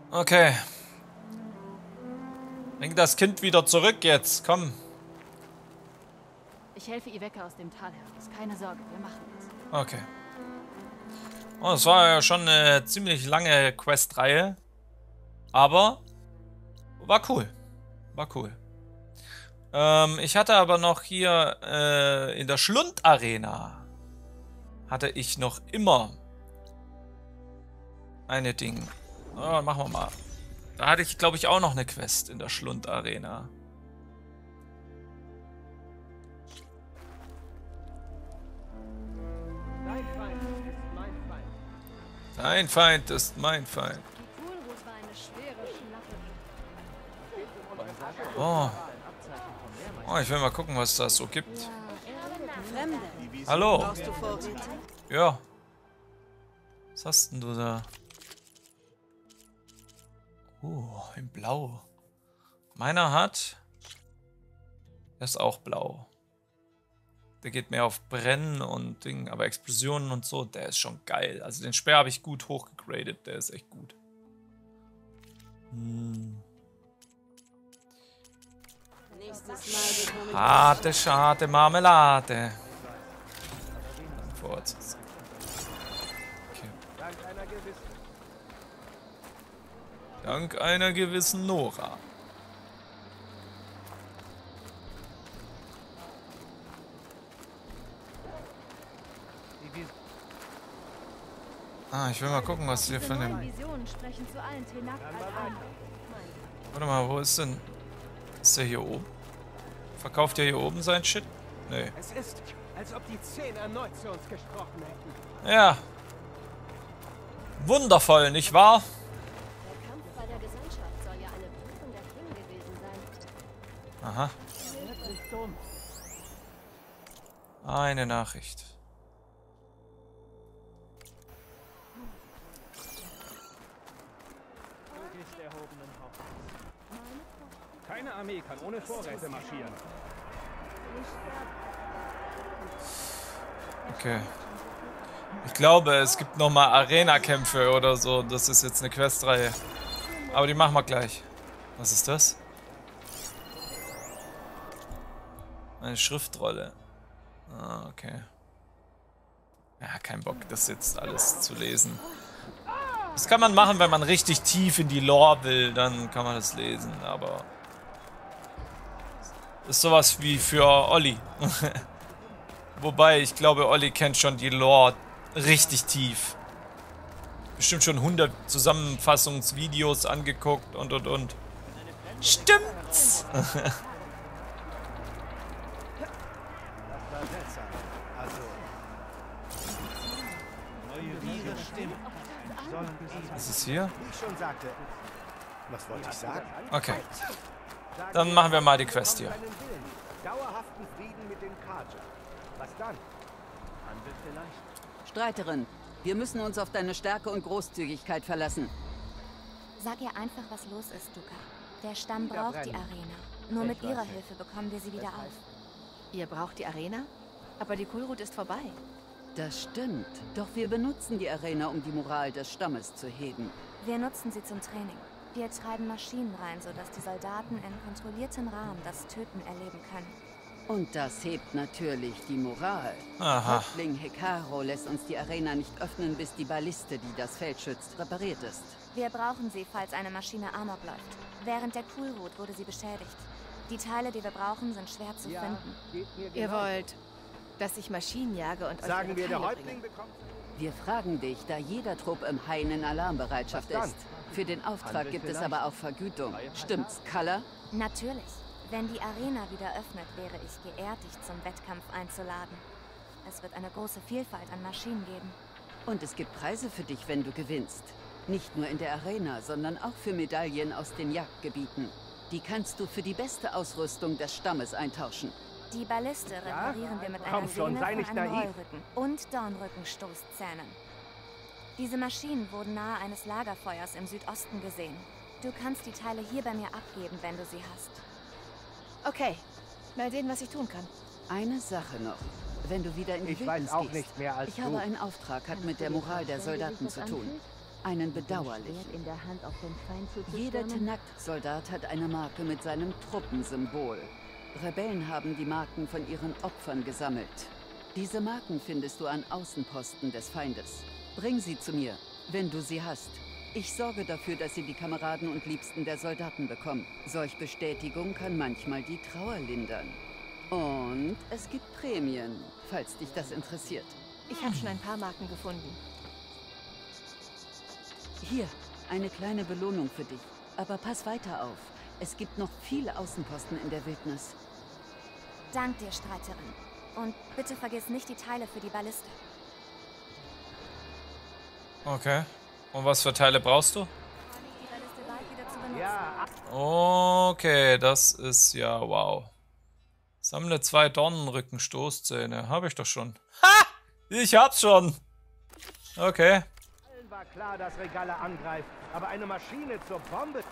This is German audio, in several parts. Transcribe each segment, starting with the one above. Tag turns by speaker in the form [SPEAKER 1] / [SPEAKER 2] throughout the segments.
[SPEAKER 1] Okay. Bring das Kind wieder zurück jetzt. Komm.
[SPEAKER 2] Ich helfe Iweka aus dem Tal heraus. Keine Sorge, wir machen das.
[SPEAKER 1] Okay. Oh, das war ja schon eine ziemlich lange Questreihe. Aber war cool. War cool. Ich hatte aber noch hier in der Schlund-Arena hatte ich noch immer eine Ding. Oh, machen wir mal. Da hatte ich, glaube ich, auch noch eine Quest in der Schlund-Arena. Dein Feind ist mein Feind. Oh. Oh, ich will mal gucken, was das so gibt. Hallo. Ja. Was hast denn du da? In Blau. Meiner hat... Der ist auch blau. Der geht mehr auf Brennen und Ding, aber Explosionen und so, der ist schon geil. Also den Speer habe ich gut hochgegradet, der ist echt gut. Harte, schade Marmelade. Okay. Dank einer gewissen Nora. Ich will mal gucken, was hier von dem... Warte mal, wo ist denn... Ist der hier oben? Verkauft der hier oben sein Shit? Nee.
[SPEAKER 3] Es ist, als ob die 10 erneut zu uns gesprochen hätten.
[SPEAKER 1] Ja. Wundervoll, nicht wahr?
[SPEAKER 4] Der Kampf bei der Gesandtschaft soll ja eine Prüfung der Klinge gewesen sein.
[SPEAKER 1] Aha. Eine Nachricht.
[SPEAKER 3] Keine Armee kann ohne Vorräte marschieren.
[SPEAKER 1] Okay. Ich glaube, es gibt nochmal Arena-Kämpfe oder so. Das ist jetzt eine Questreihe. Aber die machen wir gleich. Was ist das? Eine Schriftrolle. Okay. Ja, kein Bock, das jetzt alles zu lesen. Das kann man machen, wenn man richtig tief in die Lore will. Dann kann man das lesen, aber... Das ist sowas wie für Olli. Wobei, ich glaube, Olli kennt schon die Lore richtig tief. Bestimmt schon 100 Zusammenfassungsvideos angeguckt und. Stimmt's? Was ist hier?
[SPEAKER 3] Was wollte ich sagen?
[SPEAKER 1] Okay. Dann machen wir mal die Quest hier.
[SPEAKER 3] Dauerhaften Frieden mit den Karja. Was dann? Handel vielleicht.
[SPEAKER 5] Streiterin, wir müssen uns auf deine Stärke und Großzügigkeit verlassen.
[SPEAKER 4] Sag ihr einfach, was los ist, Duka. Der Stamm braucht die Arena. Nur mit ihrer Hilfe bekommen wir sie wieder auf.
[SPEAKER 2] Ihr braucht die Arena? Aber die Kulrut ist vorbei.
[SPEAKER 5] Das stimmt. Doch wir benutzen die Arena, um die Moral des Stammes zu heben.
[SPEAKER 4] Wir nutzen sie zum Training. Wir treiben Maschinen rein, sodass die Soldaten in kontrolliertem Rahmen das Töten erleben können.
[SPEAKER 5] Und das hebt natürlich die Moral.
[SPEAKER 1] Aha.
[SPEAKER 5] Häuptling Hekaro lässt uns die Arena nicht öffnen, bis die Balliste, die das Feld schützt, repariert ist.
[SPEAKER 4] Wir brauchen sie, falls eine Maschine Amok läuft. Während der Kulrut wurde sie beschädigt. Die Teile, die wir brauchen, sind schwer zu finden.
[SPEAKER 2] Ihr wollt, dass ich Maschinen jage und euch
[SPEAKER 3] Sagen wir,
[SPEAKER 2] ihre
[SPEAKER 3] der
[SPEAKER 2] Teile
[SPEAKER 3] Häuptling
[SPEAKER 2] bringe?
[SPEAKER 3] bekommt...
[SPEAKER 5] Wir fragen dich, da jeder Trupp im Hain in Alarmbereitschaft ist. Für den Auftrag gibt es aber auch Vergütung. Stimmt's, Kalla?
[SPEAKER 4] Natürlich. Wenn die Arena wieder öffnet, wäre ich geehrt, dich zum Wettkampf einzuladen. Es wird eine große Vielfalt an Maschinen geben.
[SPEAKER 5] Und es gibt Preise für dich, wenn du gewinnst. Nicht nur in der Arena, sondern auch für Medaillen aus den Jagdgebieten. Die kannst du für die beste Ausrüstung des Stammes eintauschen.
[SPEAKER 4] Die Balliste reparieren wir mit einer
[SPEAKER 3] Komm schon,
[SPEAKER 4] Sehne
[SPEAKER 3] sei
[SPEAKER 4] von
[SPEAKER 3] nicht
[SPEAKER 4] einem
[SPEAKER 3] naiv.
[SPEAKER 4] Rollrücken und Dornrückenstoßzähnen. Diese Maschinen wurden nahe eines Lagerfeuers im Südosten gesehen. Du kannst die Teile hier bei mir abgeben, wenn du sie hast.
[SPEAKER 2] Okay, mal sehen, was ich tun kann.
[SPEAKER 5] Eine Sache noch. Wenn du wieder in die
[SPEAKER 3] Ich
[SPEAKER 5] Wildnis
[SPEAKER 3] weiß auch
[SPEAKER 5] gehst.
[SPEAKER 3] nicht mehr als
[SPEAKER 5] Ich habe
[SPEAKER 3] du.
[SPEAKER 5] einen Auftrag, hat mit der Moral der Soldaten zu tun. einen bedauerlichen.
[SPEAKER 2] In der Hand auf den Feind
[SPEAKER 5] Jeder
[SPEAKER 2] zuzustürmen?
[SPEAKER 5] Tenakt-Soldat hat eine Marke mit seinem Truppensymbol. Rebellen haben die Marken von ihren Opfern gesammelt. Diese Marken findest du an Außenposten des Feindes. Bring sie zu mir, wenn du sie hast. Ich sorge dafür, dass sie die Kameraden und Liebsten der Soldaten bekommen. Solch Bestätigung kann manchmal die Trauer lindern. Und es gibt Prämien, falls dich das interessiert.
[SPEAKER 2] Ich habe schon ein paar Marken gefunden.
[SPEAKER 5] Hier, eine kleine Belohnung für dich. Aber pass weiter auf. Es gibt noch viele Außenposten in der Wildnis.
[SPEAKER 4] Dank dir, Streiterin. Und bitte vergiss nicht die Teile für die Balliste.
[SPEAKER 1] Okay. Und was für Teile brauchst du?
[SPEAKER 4] Die Balliste bald wieder zu benutzen.
[SPEAKER 3] Ja,
[SPEAKER 1] Okay, das ist ja wow. Sammle 2 Dornenrückenstoßzähne. Habe ich doch schon. Ha! Ich hab's schon. Okay.
[SPEAKER 3] allen war klar, dass Regalla angreift, aber eine Maschine zur Bombe...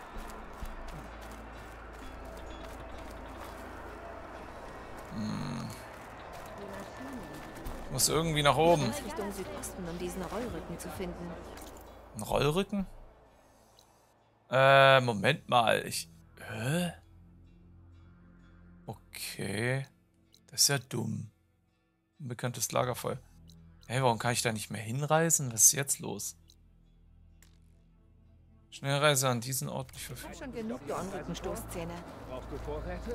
[SPEAKER 1] Muss irgendwie nach oben.
[SPEAKER 2] Muss Richtung Südosten, um diesen Rollrücken zu finden.
[SPEAKER 1] Ein Rollrücken? Moment mal. Hä? Okay. Das ist ja dumm. Unbekanntes Lagerfeuer. Hey, warum kann ich da nicht mehr hinreisen? Was ist jetzt los? Schnellreise an diesen Ort nicht
[SPEAKER 2] Ich habe
[SPEAKER 1] verfügbar.
[SPEAKER 2] schon genug Dornrückenstoßzähne.
[SPEAKER 3] Brauchst du Vorräte?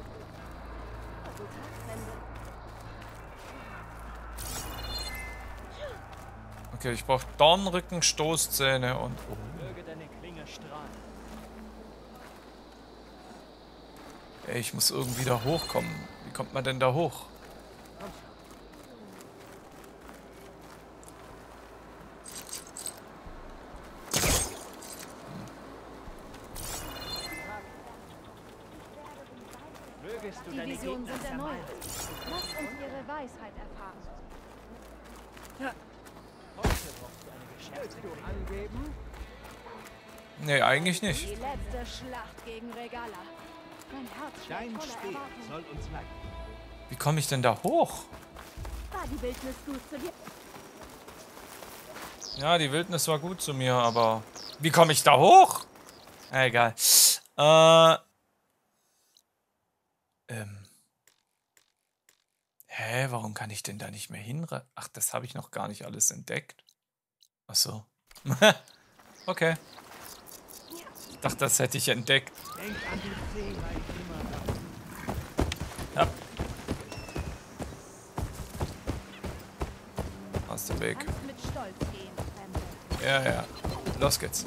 [SPEAKER 1] Okay, ich brauche Dornrücken, Stoßzähne und... Oh. Ey, ich muss irgendwie da hochkommen. Wie kommt man denn da hoch?
[SPEAKER 2] Die Visionen sind erneuert. Lasst uns ihre Weisheit erfahren.
[SPEAKER 3] Willst du angeben?
[SPEAKER 1] Nee, eigentlich nicht.
[SPEAKER 2] Die letzte Schlacht gegen Regalla. Mein Herz schlägt
[SPEAKER 3] Dein
[SPEAKER 2] voller
[SPEAKER 3] Speer
[SPEAKER 2] Erwartung.
[SPEAKER 3] soll uns leiten.
[SPEAKER 1] Wie komme ich denn da hoch?
[SPEAKER 2] War die Wildnis gut zu dir?
[SPEAKER 1] Ja, die Wildnis war gut zu mir, aber... Wie komme ich da hoch? Egal. Hä, warum kann ich denn da nicht mehr hinreisen? Ach, das habe ich noch gar nicht alles entdeckt. Ach so. Okay. Ich dachte, das hätte ich entdeckt.
[SPEAKER 3] Denk an die Seereich immer.
[SPEAKER 1] Ja. Aus dem Weg.
[SPEAKER 2] Kannst mit Stolz gehen, Fremde.
[SPEAKER 1] Ja, ja. Los geht's.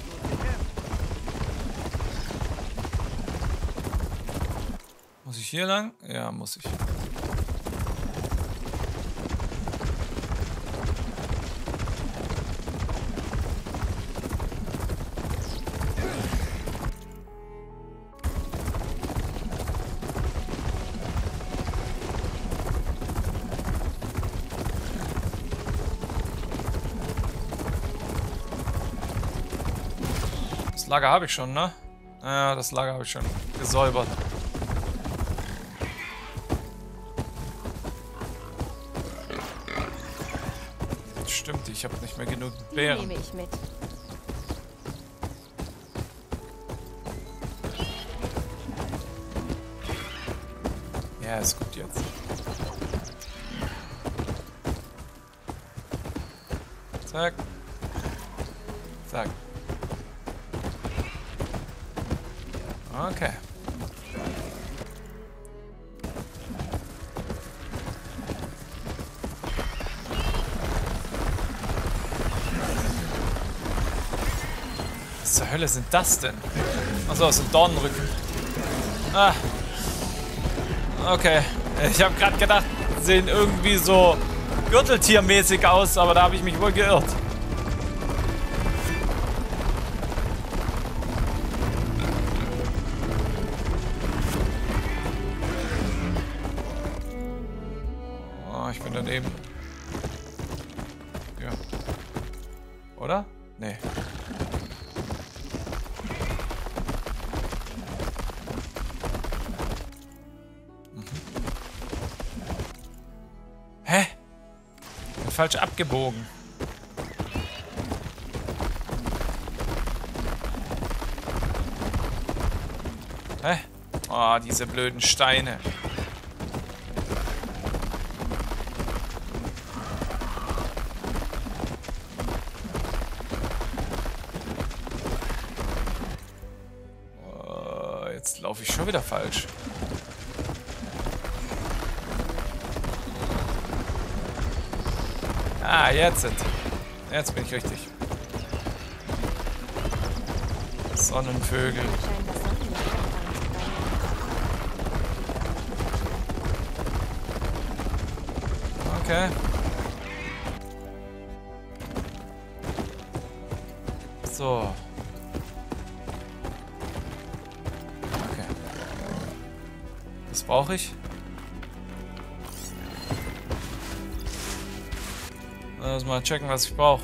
[SPEAKER 1] Muss ich hier lang? Ja, muss ich. Das Lager habe ich schon, ne? Ja, das Lager habe ich schon gesäubert. Stimmt, ich habe nicht mehr genug
[SPEAKER 2] Die
[SPEAKER 1] Beeren.
[SPEAKER 2] nehme ich mit.
[SPEAKER 1] Ja, ist gut jetzt. Zack. Zack. Okay. Was zur Hölle sind das denn? Achso, das sind Dornenrücken. Ah. Okay. Ich habe gerade gedacht, sie sehen irgendwie so gürteltiermäßig aus, aber da habe ich mich wohl geirrt. Oh, ich bin daneben. Ja. Oder? Nee. Hä? Bin falsch abgebogen. Hä? Oh, diese blöden Steine. Oh, jetzt laufe ich schon wieder falsch. Ah, jetzt. Jetzt bin ich richtig. Sonnenvögel. Okay. So. Okay. Das brauche ich. Lass mal checken, was ich brauche.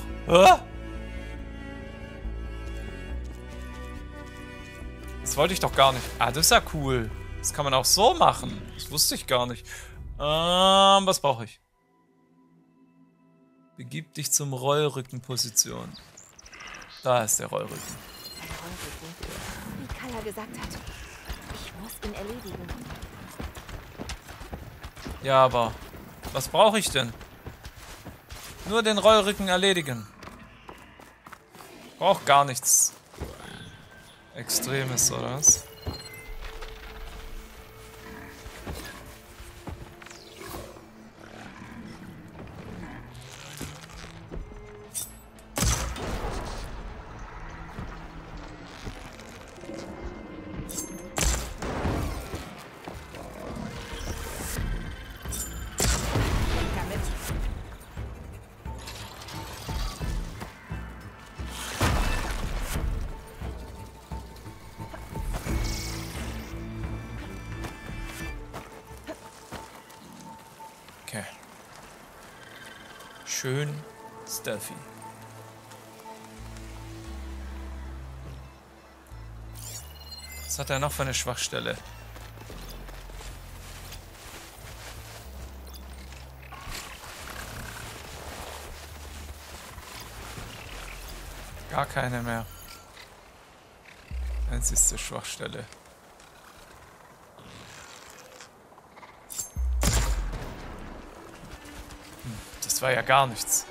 [SPEAKER 1] Das wollte ich doch gar nicht. Ah, das ist ja cool. Das kann man auch so machen. Das wusste ich gar nicht. Was brauche ich? Begib dich zum Rollrückenposition. Da ist der Rollrücken.
[SPEAKER 2] Wie Kaya gesagt hat. Ich muss ihn erledigen.
[SPEAKER 1] Ja, aber was brauche ich denn? Nur den Rollrücken erledigen. Ich brauche gar nichts Extremes, oder was? Okay. Schön stealthy. Was hat er noch für eine Schwachstelle? Gar keine mehr. Einzigste Schwachstelle. Das war ja gar nichts.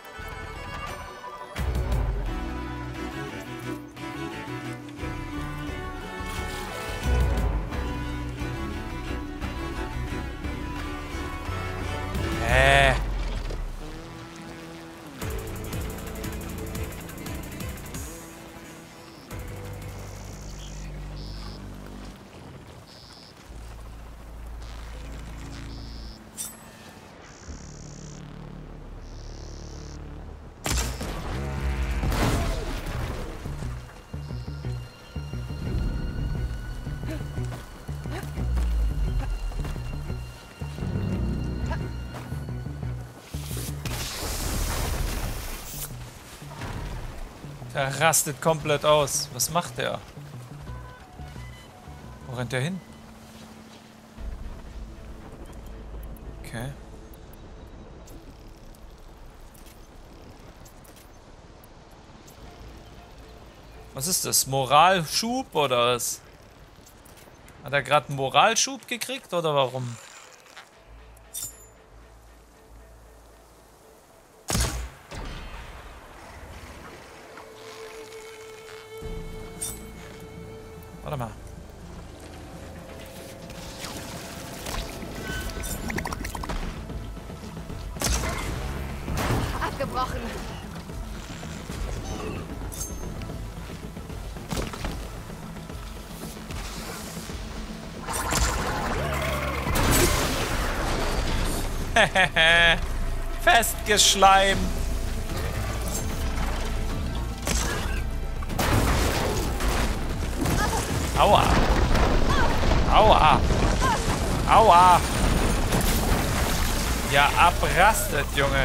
[SPEAKER 1] Der rastet komplett aus. Was macht der? Wo rennt der hin? Okay. Was ist das? Moralschub oder was? Hat er gerade einen Moralschub gekriegt oder warum? Warte mal.
[SPEAKER 2] Abgebrochen.
[SPEAKER 1] Festgeschleimt. Aua. Aua. Aua. Ja, abrastet, Junge.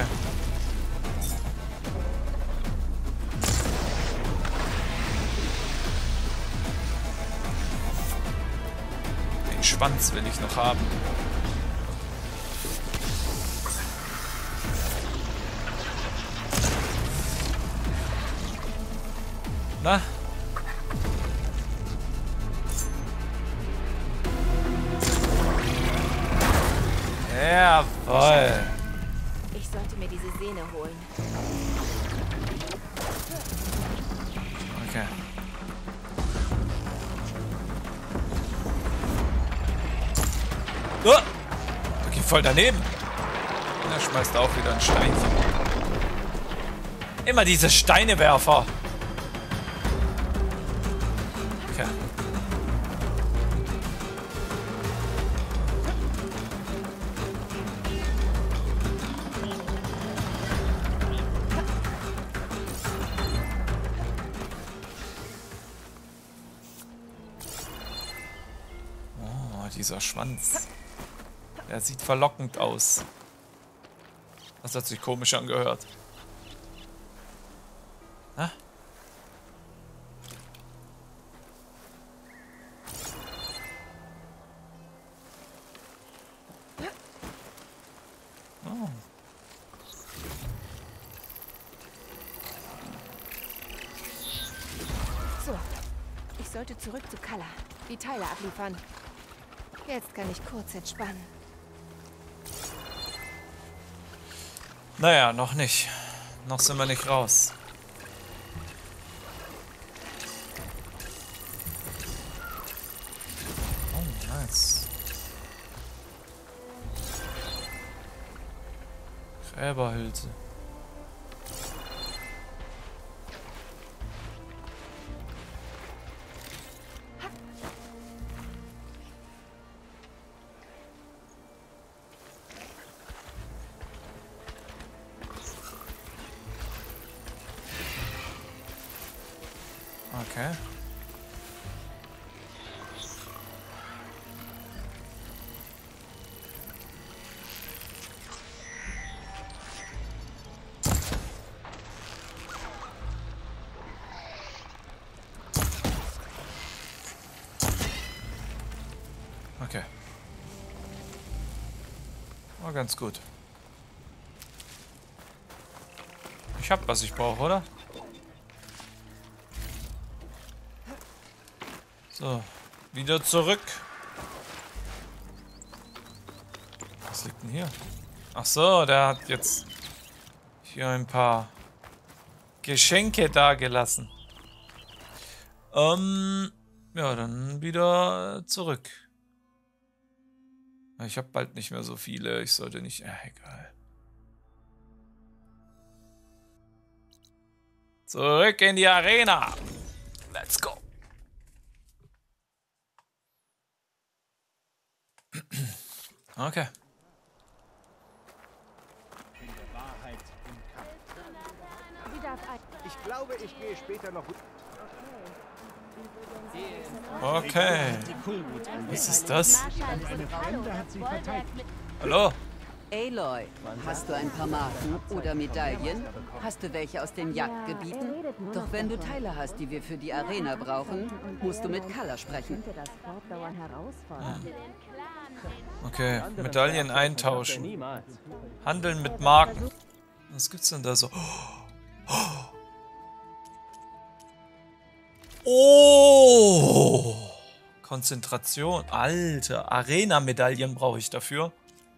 [SPEAKER 1] Den Schwanz will ich noch haben. Jawohl.
[SPEAKER 4] Ich sollte mir diese Sehne holen.
[SPEAKER 1] Okay. Oh! Da geht voll daneben. Er schmeißt auch wieder ein Steinchen. Immer diese Steinewerfer. Okay. Oh, dieser Schwanz. Der sieht verlockend aus. Das hat sich komisch angehört. Hä? Oh.
[SPEAKER 2] So, ich sollte zurück zu Kalla. Die Teile abliefern. Jetzt kann ich kurz entspannen.
[SPEAKER 1] Naja, noch nicht. Noch sind wir nicht raus. Oh, nice. Gräberhülse. Okay. Okay. War ganz gut. Ich hab, was ich brauche, oder? So, wieder zurück. Was liegt denn hier? Ach so, der hat jetzt hier ein paar Geschenke dagelassen. Ja, dann wieder zurück. Ich habe bald nicht mehr so viele. Ich sollte nicht... egal. Zurück in die Arena. Let's go. Okay.
[SPEAKER 3] Ich glaube, ich gehe später noch...
[SPEAKER 1] Okay. Was ist das? Hallo?
[SPEAKER 5] Aloy, hast du ein paar Marken oder Medaillen? Hast du welche aus den Jagdgebieten? Doch wenn du Teile hast, die wir für die Arena brauchen, musst du mit Kalla sprechen.
[SPEAKER 1] Okay, Medaillen eintauschen. Handeln mit Marken. Was gibt's denn da so? Oh! Konzentration. Alter, Arena-Medaillen brauche ich dafür.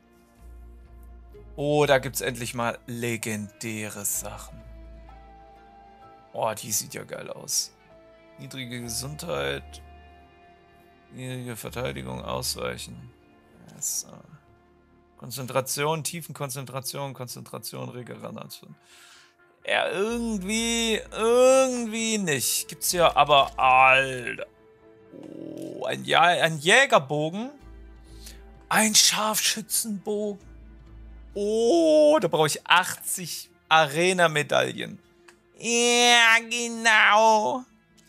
[SPEAKER 1] Oh, da gibt's endlich mal legendäre Sachen. Oh, die sieht ja geil aus. Niedrige Gesundheit. Niedrige Verteidigung, Ausweichen. Yes. Konzentration, Tiefenkonzentration, Konzentration, Regeneration. Ja, irgendwie nicht. Gibt's ja aber, Alter. Oh, ein Jägerbogen. Ein Scharfschützenbogen. Oh, da brauche ich 80 Arena-Medaillen. Ja, genau.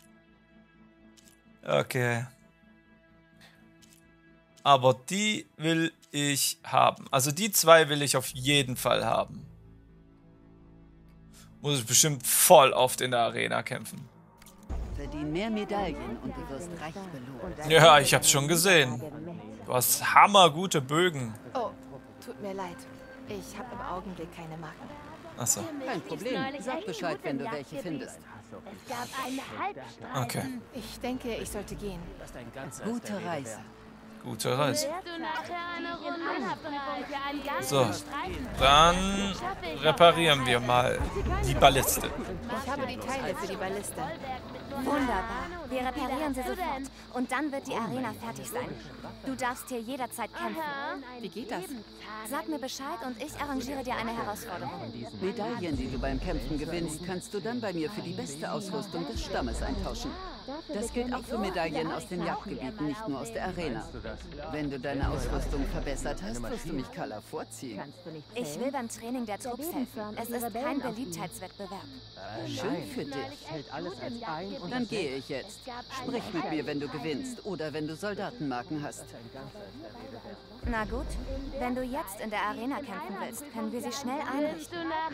[SPEAKER 1] Okay. Aber die will ich haben. Also die zwei will ich auf jeden Fall haben. Muss ich bestimmt voll oft in der Arena kämpfen.
[SPEAKER 5] Verdien mehr Medaillen und du wirst reich belohnt.
[SPEAKER 1] Ja, ich hab's schon gesehen. Du hast hammergute Bögen.
[SPEAKER 2] Oh, tut mir leid. Ich habe im Augenblick keine Marken.
[SPEAKER 1] Achso.
[SPEAKER 5] Kein Problem. Sag Bescheid, wenn du welche findest.
[SPEAKER 2] Es gab einen Halbstreifen.
[SPEAKER 1] Okay.
[SPEAKER 2] Ich denke, ich sollte gehen.
[SPEAKER 5] Gute Reise.
[SPEAKER 1] Gute Reise. So, dann reparieren wir mal die Balliste.
[SPEAKER 2] Ich habe die Teile für die Balliste.
[SPEAKER 4] Wunderbar. Wir reparieren sie sofort. Und dann wird die Arena fertig sein. Du darfst hier jederzeit kämpfen.
[SPEAKER 2] Wie geht das?
[SPEAKER 4] Sag mir Bescheid und ich arrangiere dir eine Herausforderung.
[SPEAKER 5] Medaillen, die du beim Kämpfen gewinnst, kannst du dann bei mir für die beste Ausrüstung des Stammes eintauschen. Das gilt auch für Medaillen aus den Jagdgebieten, nicht nur aus der Arena. Wenn du deine Ausrüstung verbessert hast, wirst du mich Kala vorziehen.
[SPEAKER 4] Ich will beim Training der Trupps helfen. Es ist kein Beliebtheitswettbewerb.
[SPEAKER 5] Schön für dich. Dann gehe ich jetzt. Sprich mit mir, wenn du gewinnst oder wenn du Soldatenmarken hast.
[SPEAKER 4] Na gut, wenn du jetzt in der Arena kämpfen willst, können wir sie schnell einrichten.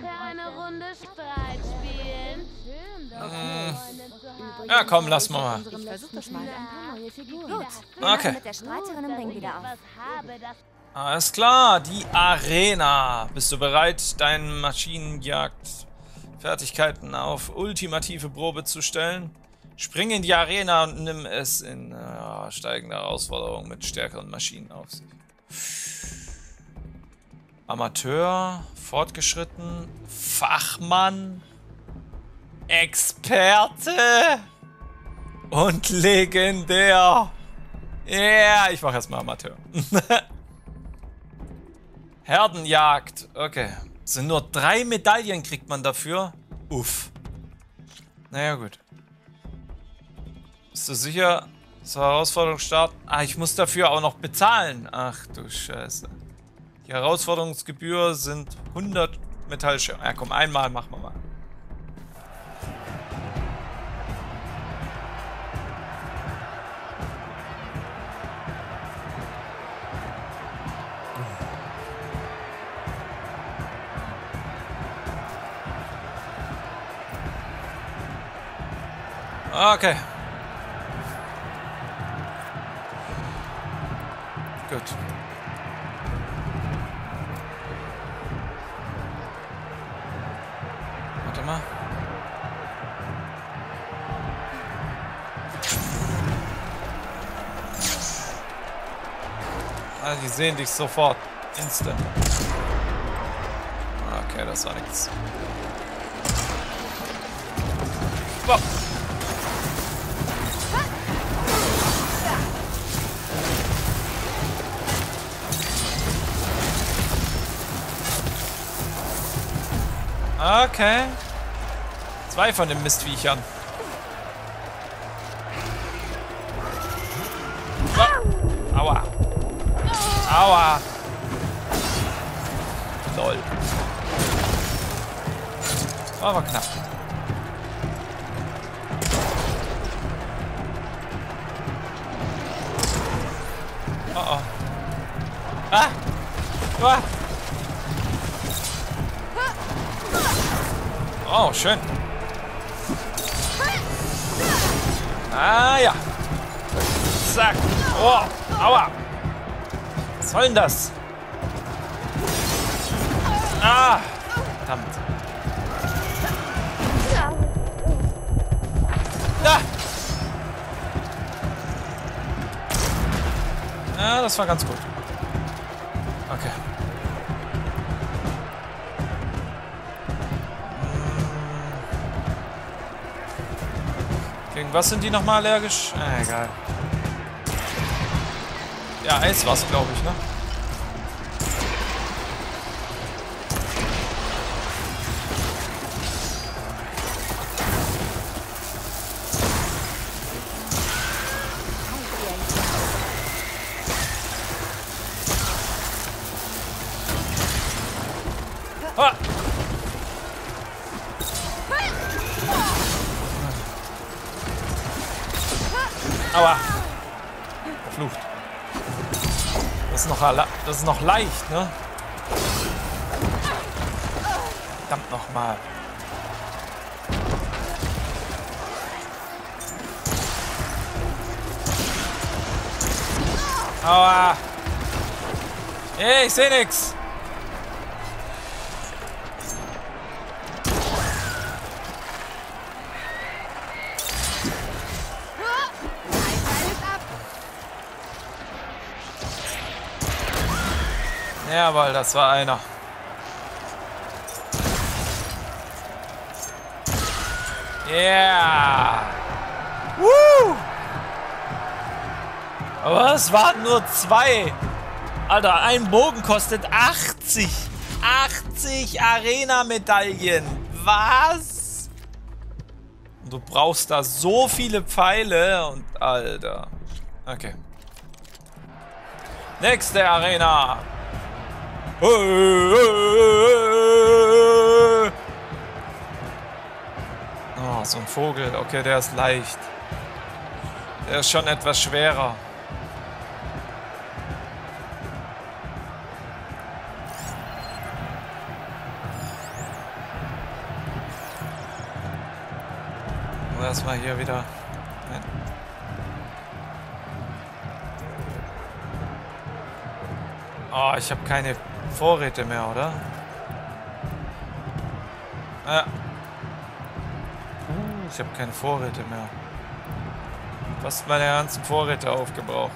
[SPEAKER 1] Ja, komm, lass mal.
[SPEAKER 2] Ich versuche das mal.
[SPEAKER 4] Gut, wir
[SPEAKER 1] Okay.
[SPEAKER 4] machen mit der Streiterin im Ring wieder auf.
[SPEAKER 1] Alles klar, die Arena. Bist du bereit, deinen Maschinenjagd-Fertigkeiten auf ultimative Probe zu stellen? Spring in die Arena und nimm es in steigender Herausforderung mit stärkeren Maschinen auf sich. Amateur, fortgeschritten, Fachmann, Experte und legendär. Ja, ich mache erstmal Amateur. Herdenjagd. Okay. Es sind nur 3 Medaillen, kriegt man dafür. Uff. Naja, gut. Bist du sicher? Zur Herausforderung starten. Ah, ich muss dafür auch noch bezahlen. Ach du Scheiße. Die Herausforderungsgebühr sind 100 Metallscherben. Ja, komm, einmal machen wir mal. Okay. Gut. Warte mal. Ah, die sehen dich sofort. Instant. Okay, das war nichts. Wow. Okay. 2 von den Mistviechern. Oh. Aua. Aua. Lol. Aber knapp. Oh oh. Ah! Ah! Oh, schön. Ah ja. Zack. Oh, aua. Was soll denn das? Ah, verdammt. Da. Ja, das war ganz gut. Okay. Gegen was sind die nochmal allergisch? Egal. Ja, Eis war's, glaube ich, ne? Ah! Aua. Verflucht. Das ist noch leicht, ne? Verdammt nochmal. Aua. Hey, ich seh nix. Jawohl, das war einer. Yeah! Woo! Aber es waren nur 2. Alter, ein Bogen kostet 80. 80 Arena-Medaillen. Was? Und du brauchst da so viele Pfeile und Alter. Okay. Nächste Arena. Oh, so ein Vogel. Okay, der ist leicht. Der ist schon etwas schwerer. Erstmal hier wieder. Nein. Oh, ich habe keine Vorräte mehr, oder? Ja. Ich habe keine Vorräte mehr. Fast meine ganzen Vorräte aufgebraucht.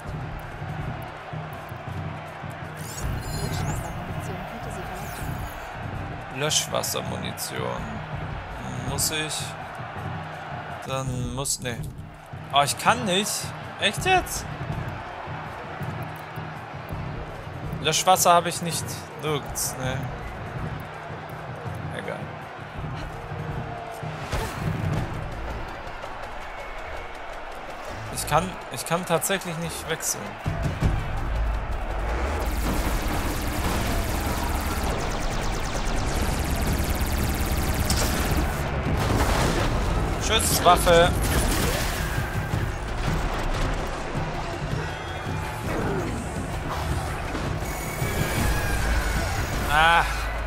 [SPEAKER 1] Löschwassermunition. Muss ich? Dann muss... Ne. Oh, ich kann nicht. Echt jetzt? Löschwasser habe ich nicht. Nirgends, ne. Egal. Ich kann tatsächlich nicht wechseln. Schusswaffe. Ah.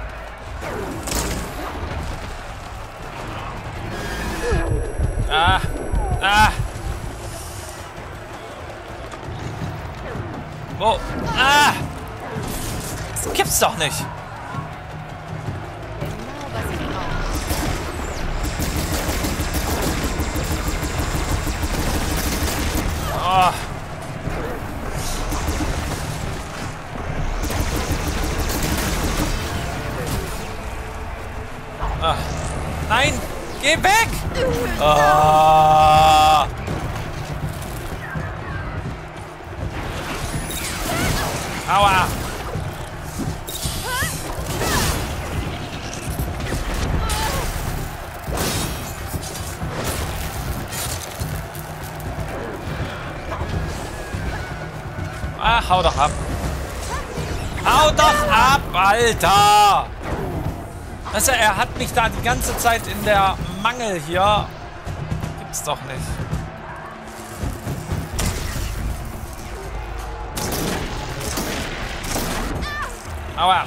[SPEAKER 1] Ah. Ah. Wo? Ah. Das gibt's doch nicht. Oh. Ah. Nein! Geh weg! Oh. Aua! Ach, hau doch ab. Hau doch ab, Alter! Also, er hat mich da die ganze Zeit in der Mangel hier. Gibt's doch nicht. Aua.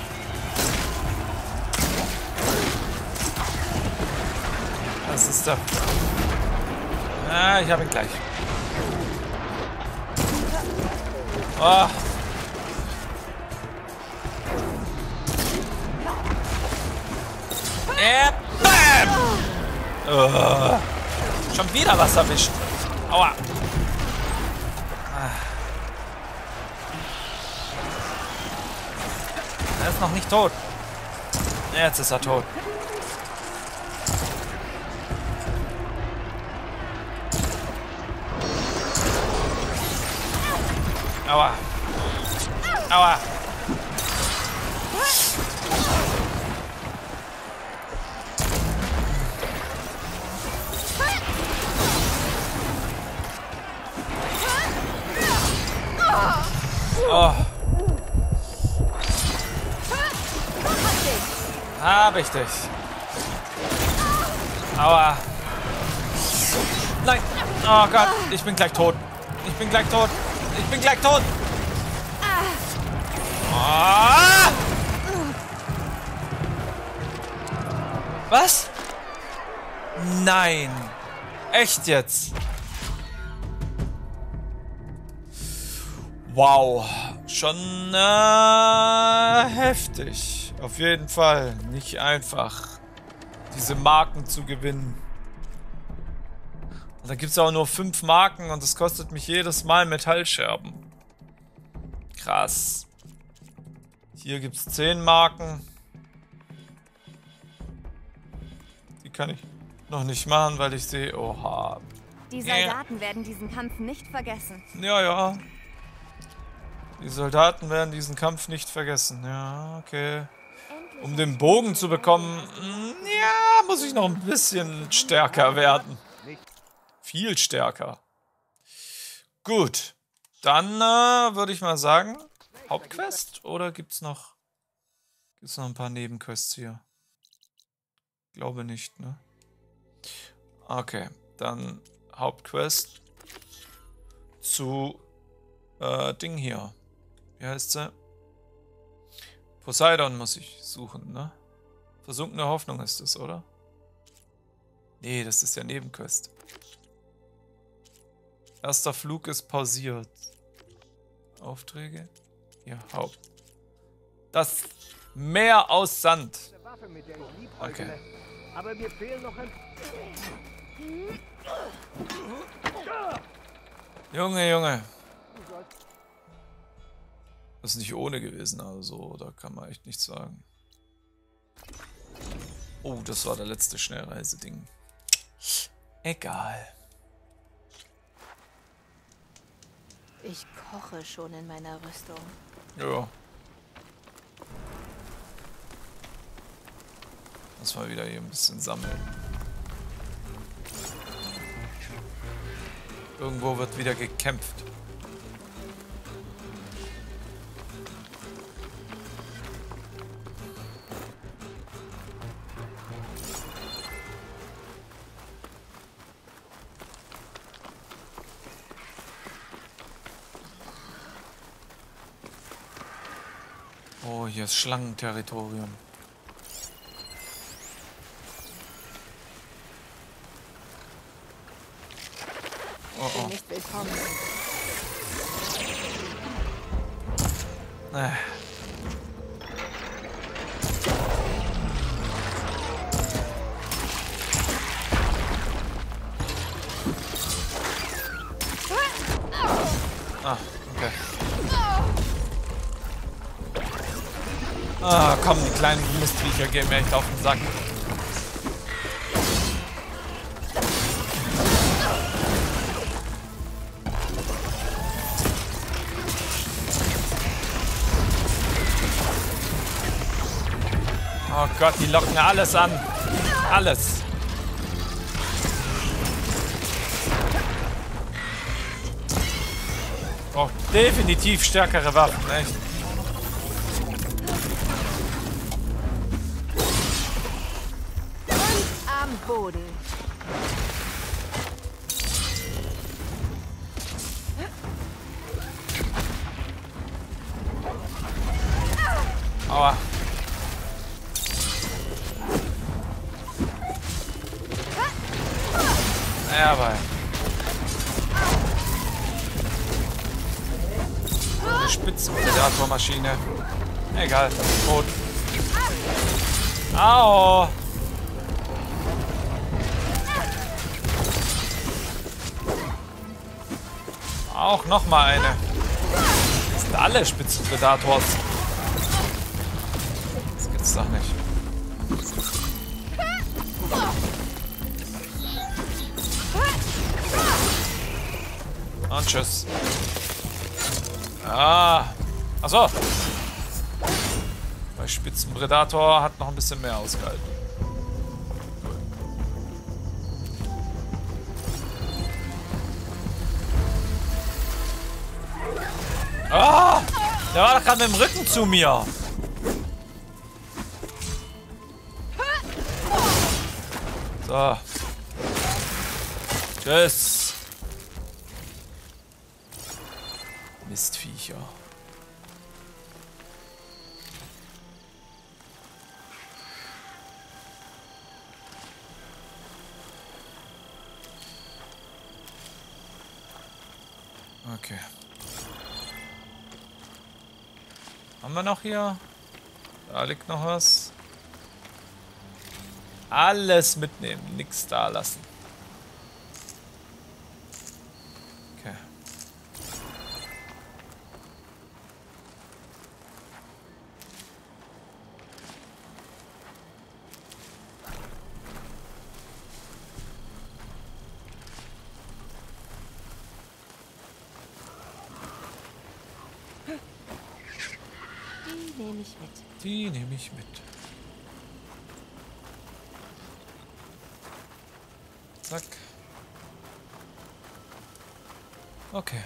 [SPEAKER 1] Das ist der... Ah, ich habe ihn gleich. Oh. Bam! Oh. Schon wieder was erwischt. Aua. Er ist noch nicht tot. Jetzt ist er tot. Aua. Aua. Oh. Hab ich dich. Aua. Nein. Oh Gott, ich bin gleich tot. Ich bin gleich tot. Ich bin gleich tot. Oh. Was? Nein. Echt jetzt? Wow. Schon heftig. Auf jeden Fall. Nicht einfach, diese Marken zu gewinnen. Und da gibt es auch nur 5 Marken und das kostet mich jedes Mal Metallscherben. Krass. Hier gibt es 10 Marken. Die kann ich noch nicht machen, weil ich sehe... Oha.
[SPEAKER 4] Die Soldaten werden diesen Kampf nicht vergessen.
[SPEAKER 1] Ja, ja. Die Soldaten werden diesen Kampf nicht vergessen. Ja, okay. Um den Bogen zu bekommen, ja, muss ich noch ein bisschen stärker werden. Viel stärker. Gut. Dann würde ich mal sagen, Hauptquest? Oder gibt's noch ein paar Nebenquests hier? Glaube nicht, ne? Okay, dann Hauptquest zu Ding hier. Wie heißt sie? Poseidon muss ich suchen, ne? Versunkene Hoffnung ist es, oder? Nee, das ist ja Nebenquest. Erster Flug ist pausiert. Aufträge? Hier, Haupt. Das Meer aus Sand. Okay.
[SPEAKER 3] Aber mir fehlen noch ein...
[SPEAKER 1] Junge, Junge. Das ist nicht ohne gewesen, also da kann man echt nichts sagen. Oh, das war der letzte Schnellreiseding. Egal.
[SPEAKER 2] Ich koche schon in meiner Rüstung.
[SPEAKER 1] Ja. Muss mal wieder hier ein bisschen sammeln. Irgendwo wird wieder gekämpft. Oh, hier ist Schlangenterritorium. Oh, oh.
[SPEAKER 2] Nicht willkommen.
[SPEAKER 1] Ah, okay. Ah, komm, die kleinen Mistviecher gehen mir echt auf den Sack. Oh Gott, die locken alles an. Alles. Braucht definitiv stärkere Waffen, echt.
[SPEAKER 2] Am Boden.
[SPEAKER 1] Aua. Ja, aber. Eine Spitzenpredatormaschine. Egal, tot. Au! Auch noch mal eine. Das sind alle Spitzenpredators. Das gibt's doch nicht. Und tschüss. Ah. Achso. Bei Spitzenpredator hat noch ein bisschen mehr ausgehalten. Ah! Der war doch gerade mit dem Rücken zu mir. So. Tschüss. Mistviecher. Okay. Haben wir noch hier? Da liegt noch was. Alles mitnehmen, nichts da lassen. Okay.
[SPEAKER 2] ich mit.
[SPEAKER 1] Die nehme ich mit. Zack. Okay.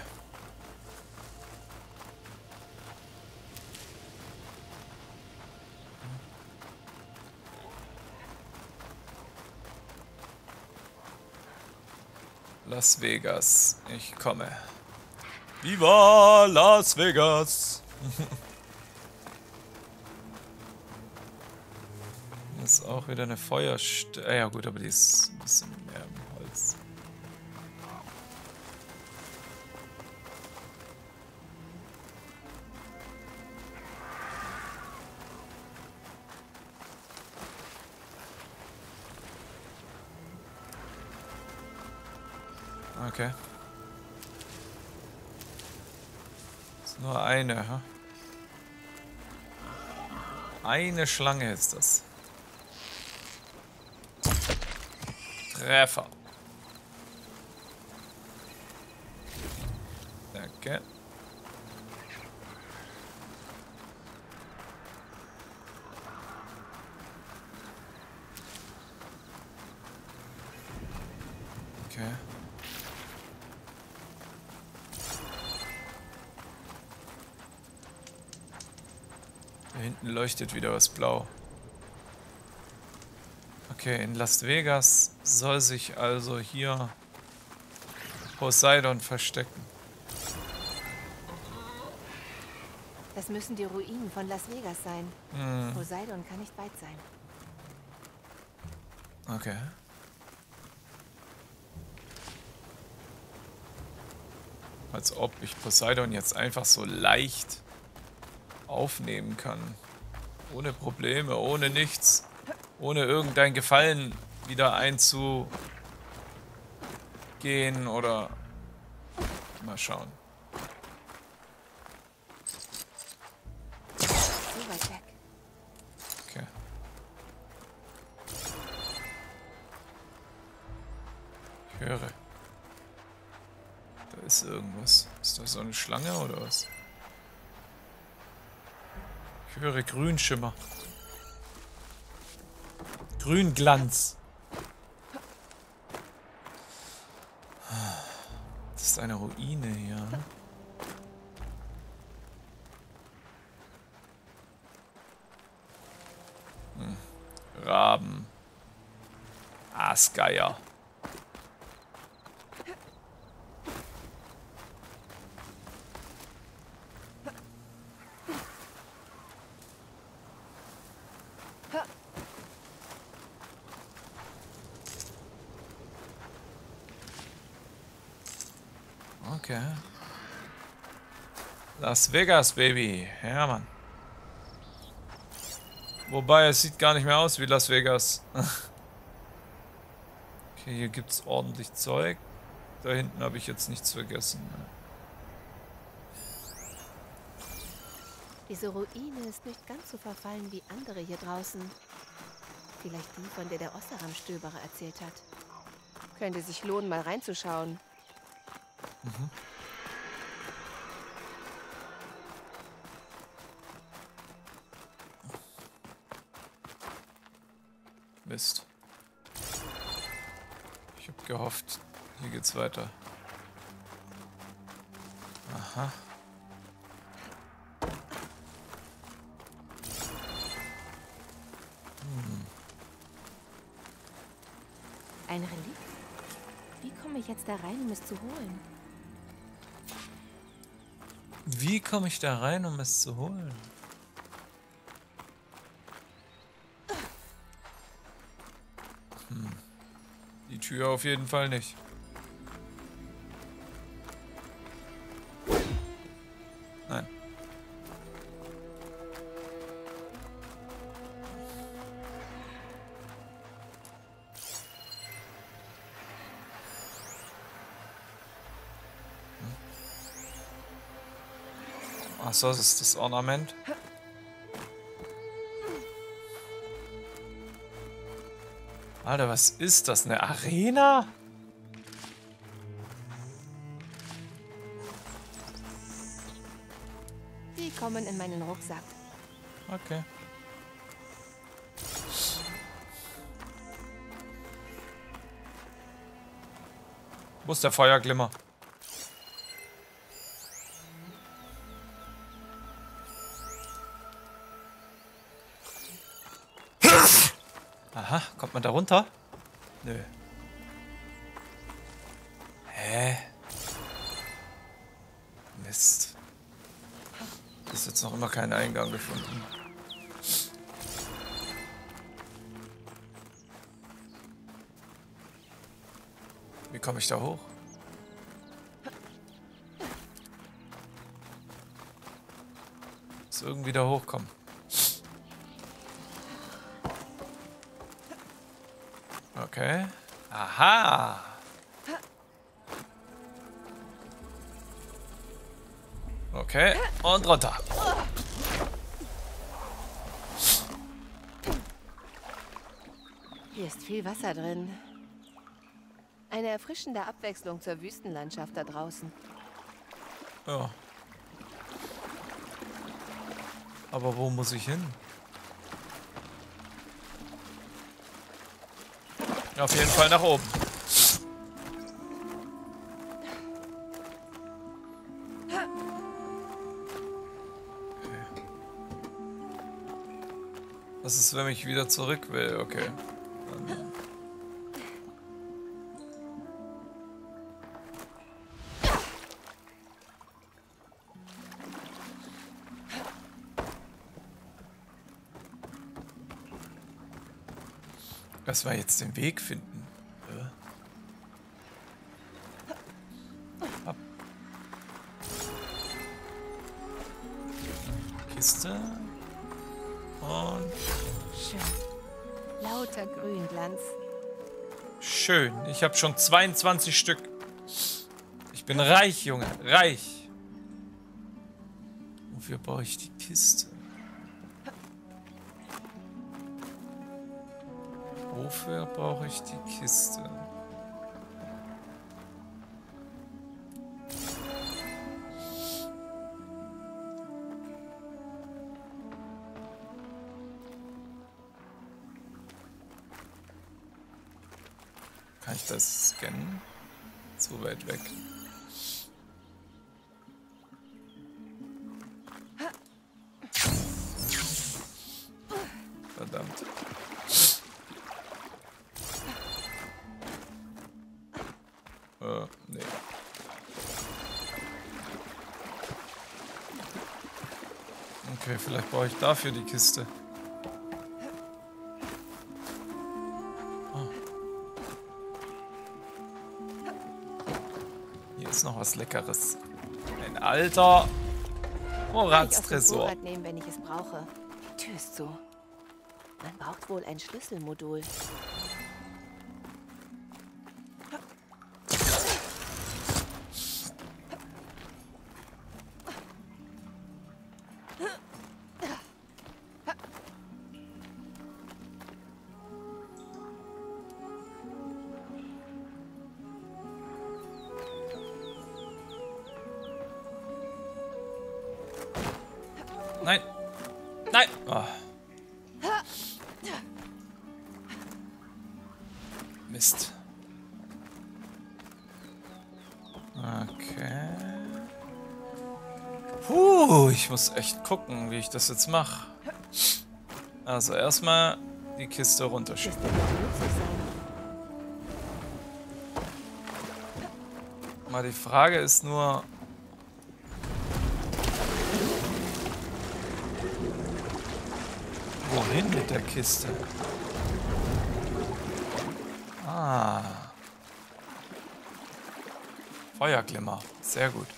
[SPEAKER 1] Las Vegas. Ich komme. Viva Las Vegas! Das ist auch wieder eine Feuerstelle. Ja gut, aber die ist ein bisschen mehr im Holz. Okay. Ist nur eine, ha? Eine Schlange ist das. Treffer. Danke. Okay. Da hinten leuchtet wieder was blau. Okay, in Las Vegas soll sich also hier Poseidon verstecken.
[SPEAKER 2] Das müssen die Ruinen von Las Vegas sein. Poseidon kann nicht weit sein.
[SPEAKER 1] Okay. Als ob ich Poseidon jetzt einfach so leicht aufnehmen kann. Ohne Probleme, ohne nichts. Ohne irgendein Gefallen wieder einzugehen oder... Mal schauen.
[SPEAKER 2] So weit weg.
[SPEAKER 1] Okay. Ich höre. Da ist irgendwas. Ist da so eine Schlange oder was? Ich höre Grünschimmer. Grünglanz. Das ist eine Ruine hier. Raben. Aasgeier. Okay. Las Vegas, Baby. Ja, Mann. Wobei, es sieht gar nicht mehr aus wie Las Vegas. Okay, hier gibt es ordentlich Zeug. Da hinten habe ich jetzt nichts vergessen.
[SPEAKER 2] Diese Ruine ist nicht ganz so verfallen wie andere hier draußen. Vielleicht die, von der der Osseram-Stöberer erzählt hat. Könnte sich lohnen, mal reinzuschauen.
[SPEAKER 1] Mist. Ich habe gehofft, hier geht's weiter. Aha.
[SPEAKER 2] Ein Relikt? Wie komme ich jetzt da rein, um es zu holen?
[SPEAKER 1] Wie komme ich da rein, um es zu holen? Die Tür auf jeden Fall nicht. Nein. Ach so, das ist das Ornament. Alter, was ist das? Eine Arena?
[SPEAKER 2] Die kommen in meinen Rucksack.
[SPEAKER 1] Okay. Wo ist der Feuerglimmer? Aha, kommt man da runter? Nö. Hä? Mist. Ist jetzt noch immer kein Eingang gefunden. Wie komme ich da hoch? Muss irgendwie da hochkommen. Okay. Aha. Okay. Und runter.
[SPEAKER 2] Hier ist viel Wasser drin. Eine erfrischende Abwechslung zur Wüstenlandschaft da draußen.
[SPEAKER 1] Ja. Aber wo muss ich hin? Auf jeden Fall nach oben. Okay. Was ist, wenn ich wieder zurück will? Okay. Dann was war jetzt den Weg finden? Ab. Kiste. Und
[SPEAKER 2] Schön. Lauter Grünglanz.
[SPEAKER 1] schön. Ich habe schon 22 Stück. Ich bin reich, Junge. Reich. Wofür brauche ich die Kiste? Wofür brauche ich die Kiste? Kann ich das scannen? Zu weit weg. Verdammt. Nee. Okay, vielleicht brauche ich dafür die Kiste. Oh. Hier ist noch was Leckeres. Ein alter Vorratstresor.
[SPEAKER 2] Vorrat nehmen, wenn ich es brauche. Die Tür ist zu. Man braucht wohl ein Schlüsselmodul.
[SPEAKER 1] Nein. Nein. Oh. Mist. Okay. Ich muss echt gucken, wie ich das jetzt mache. Also erstmal die Kiste runterschieben. Mal die Frage ist nur... Wohin mit der Kiste? Ah. Feuerglimmer. Sehr gut.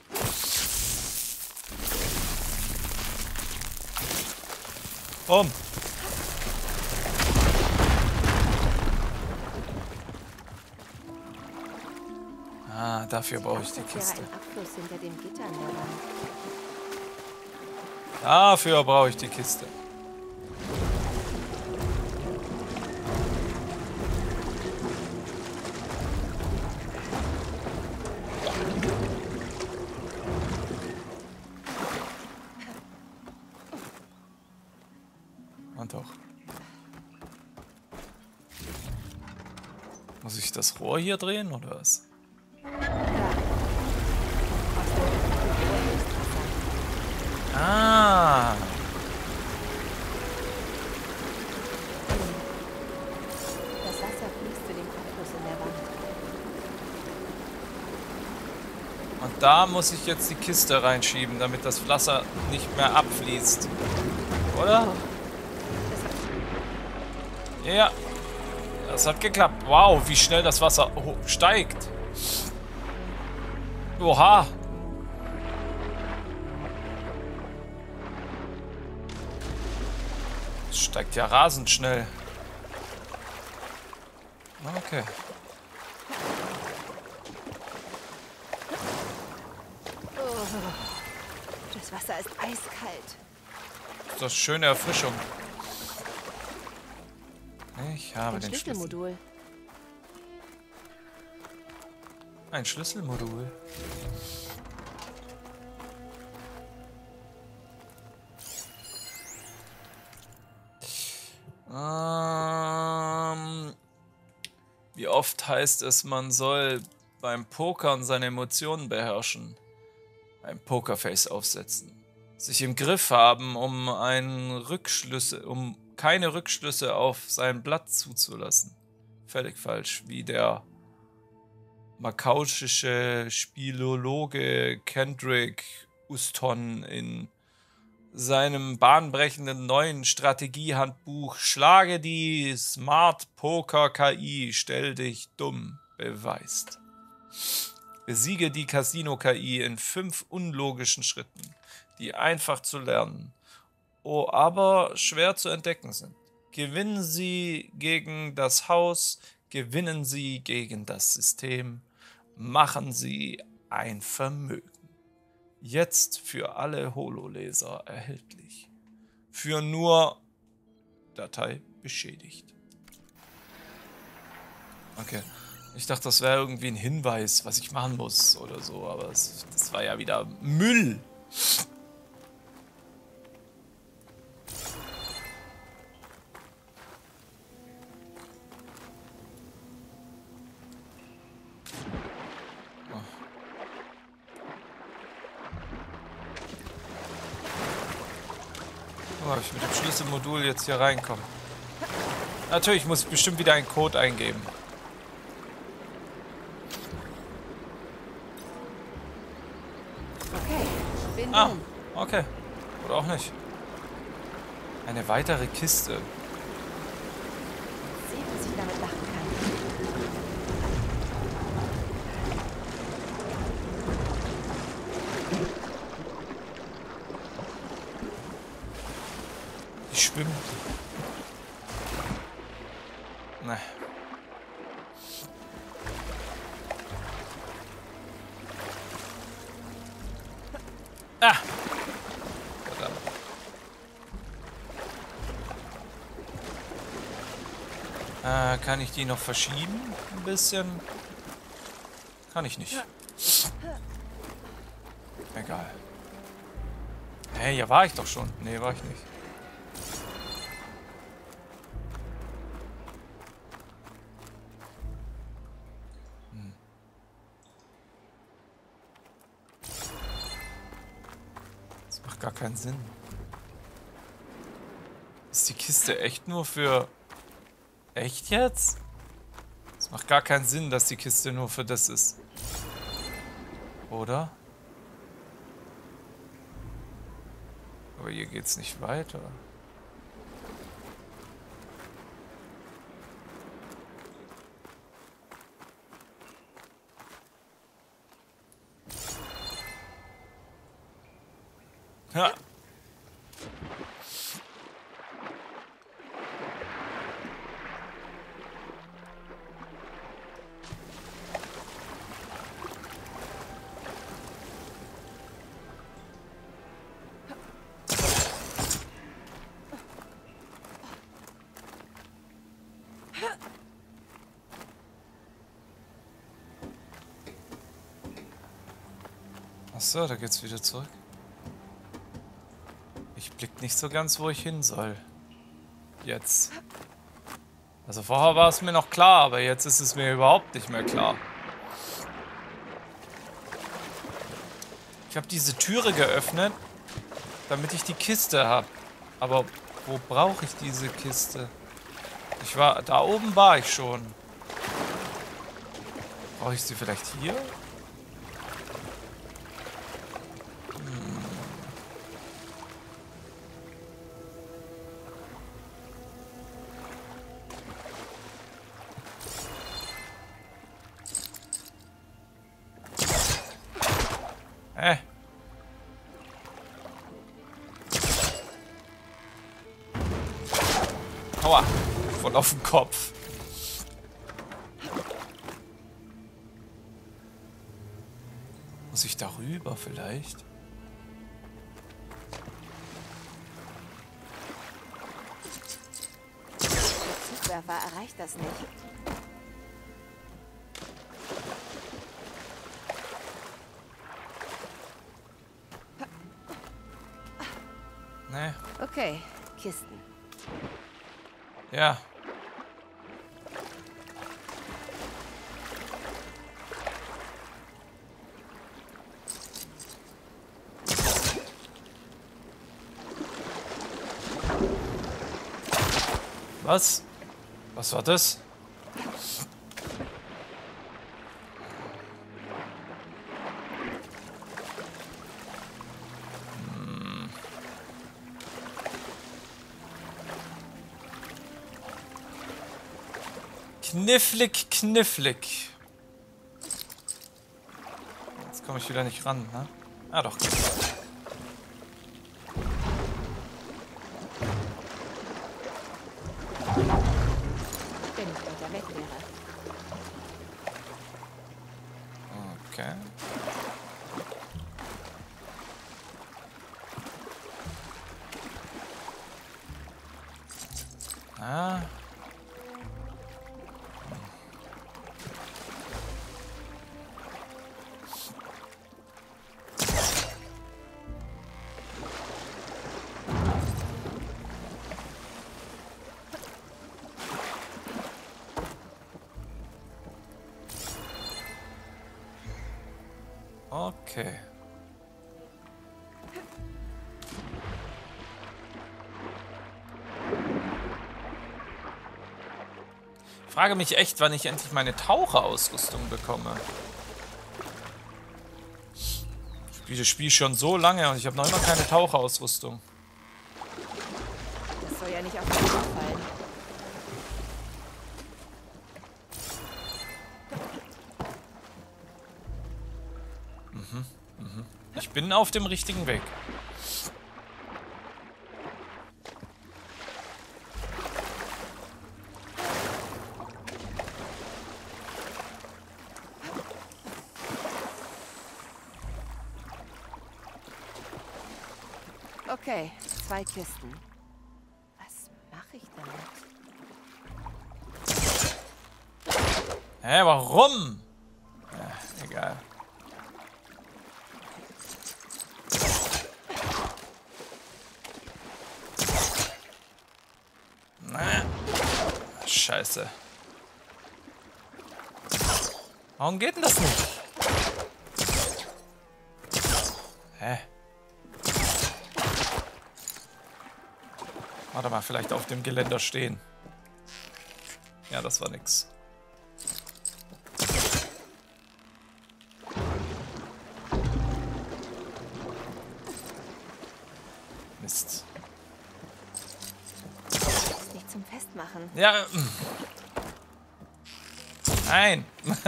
[SPEAKER 1] Bumm. Ah, dafür brauche ich die Kiste.
[SPEAKER 2] Ein Abfluss hinter dem Gitter an der Wand.
[SPEAKER 1] Dafür brauche ich die Kiste. doch. Muss ich das Rohr hier drehen, oder was? Ah.
[SPEAKER 2] Das Wasser fließt zu dem Abfluss in der Wand.
[SPEAKER 1] Und da muss ich jetzt die Kiste reinschieben, damit das Wasser nicht mehr abfließt. Oder? Ja. Das hat geklappt. Wow, wie schnell das Wasser steigt. Oha. Es steigt ja rasend schnell. Okay.
[SPEAKER 2] Das Wasser ist eiskalt.
[SPEAKER 1] Das ist eine schöne Erfrischung. Ich habe
[SPEAKER 2] Ein
[SPEAKER 1] den Schlüssel.
[SPEAKER 2] Schlüsselmodul.
[SPEAKER 1] Ein Schlüsselmodul. Wie oft heißt es, man soll beim Pokern seine Emotionen beherrschen? Ein Pokerface aufsetzen. Sich im Griff haben, um keine Rückschlüsse auf sein Blatt zuzulassen. Völlig falsch. Wie der makausische Spielologe Kendrick Uston in seinem bahnbrechenden neuen Strategiehandbuch Schlage die Smart Poker KI, stell dich dumm beweist. Besiege die Casino KI in 5 unlogischen Schritten, die einfach zu lernen, aber schwer zu entdecken sind. Gewinnen Sie gegen das Haus, gewinnen Sie gegen das System, machen Sie ein Vermögen. Jetzt für alle Hololeser erhältlich. Für nur Datei beschädigt. Okay. Ich dachte, das wäre irgendwie ein Hinweis, was ich machen muss oder so, aber das war ja wieder Müll. Ob ich mit dem Schlüsselmodul jetzt hier reinkomme. Natürlich muss ich bestimmt wieder einen Code eingeben.
[SPEAKER 2] Okay, bin
[SPEAKER 1] Ah,
[SPEAKER 2] drin.
[SPEAKER 1] okay. Oder auch nicht. Eine weitere Kiste.
[SPEAKER 2] Sieh, was ich damit machen kann.
[SPEAKER 1] Die schwimmt. Ne. Ah! Verdammt. Kann ich die noch verschieben? Ein bisschen? Kann ich nicht. Egal. Hey, hier war ich doch schon. Nee, war ich nicht. Das macht gar keinen Sinn. Ist die Kiste echt nur für... Echt jetzt? Es macht gar keinen Sinn, dass die Kiste nur für das ist. Oder? Aber hier geht's nicht weiter. Ha! Achso, da geht's wieder zurück. Ich blick nicht so ganz, wo ich hin soll. jetzt. Also vorher war es mir noch klar, aber jetzt ist es mir überhaupt nicht mehr klar. Ich habe diese Türe geöffnet, damit ich die Kiste habe. Aber wo brauche ich diese Kiste? Da oben war ich schon. Brauche ich sie vielleicht hier? Aua, voll auf den Kopf. Muss ich darüber vielleicht?
[SPEAKER 2] Der Zugwerfer erreicht das nicht.
[SPEAKER 1] Ne.
[SPEAKER 2] Okay, Kisten.
[SPEAKER 1] Ja. Was? Was war das? Knifflig, knifflig. Jetzt komme ich wieder nicht ran, ne? Ah, doch.
[SPEAKER 2] Wenn ich weiter weg wäre.
[SPEAKER 1] Okay. Ah. Okay. Ich frage mich echt, wann ich endlich meine Taucherausrüstung bekomme. Ich spiele das Spiel schon so lange und ich habe noch immer keine Taucherausrüstung.
[SPEAKER 2] Das soll ja nicht auf den Kopf fallen.
[SPEAKER 1] Ich bin auf dem richtigen Weg.
[SPEAKER 2] Okay, 2 Kisten. Was mache ich damit?
[SPEAKER 1] Hä, warum? Ja, egal. Scheiße. Warum geht denn das nicht? Hä? Warte mal, vielleicht auf dem Geländer stehen. Ja, das war nix. Mist.
[SPEAKER 2] Nicht zum Festmachen.
[SPEAKER 1] Ja. Nein.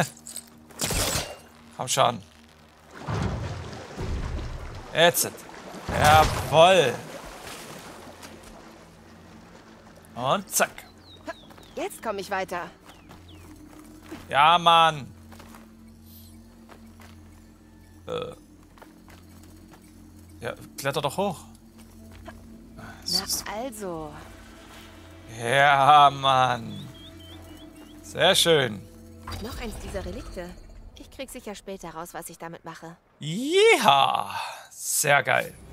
[SPEAKER 1] Komm schon. Jetzt. Jawoll. Und zack.
[SPEAKER 2] Jetzt komme ich weiter.
[SPEAKER 1] Ja, Mann. Ja, kletter doch hoch.
[SPEAKER 2] Na also.
[SPEAKER 1] Ja, Mann. Sehr schön.
[SPEAKER 2] Noch eins dieser Relikte. Ich krieg sicher später raus, was ich damit mache.
[SPEAKER 1] Ja, sehr geil.